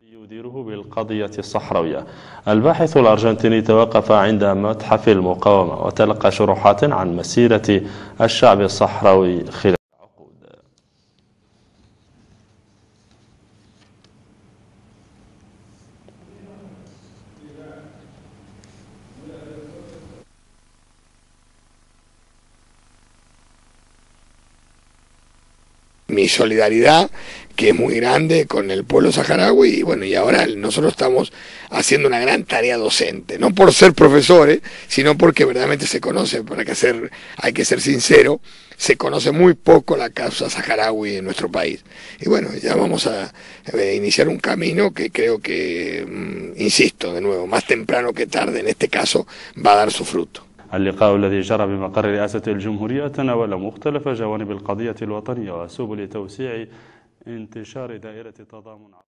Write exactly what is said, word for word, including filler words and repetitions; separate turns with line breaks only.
يديره بالقضية الصحراوية. الباحث الأرجنتيني توقف عند متحف المقاومة وتلقى شروحات عن مسيرة الشعب الصحراوي خلال عقود.
Mi solidaridad, que es muy grande con el pueblo saharaui, y bueno, y ahora nosotros estamos haciendo una gran tarea docente, no por ser profesores, sino porque verdaderamente se conoce, para que hacer, hay que ser sincero, se conoce muy poco la causa saharaui en nuestro país. Y bueno, ya vamos a eh, iniciar un camino que creo que, mm, insisto, de nuevo, más temprano que tarde, en este caso, va a dar su fruto.
اللقاء الذي جرى بمقر رئاسة الجمهورية تناول مختلف جوانب القضية الوطنية وسبل توسيع انتشار دائرة التضامن.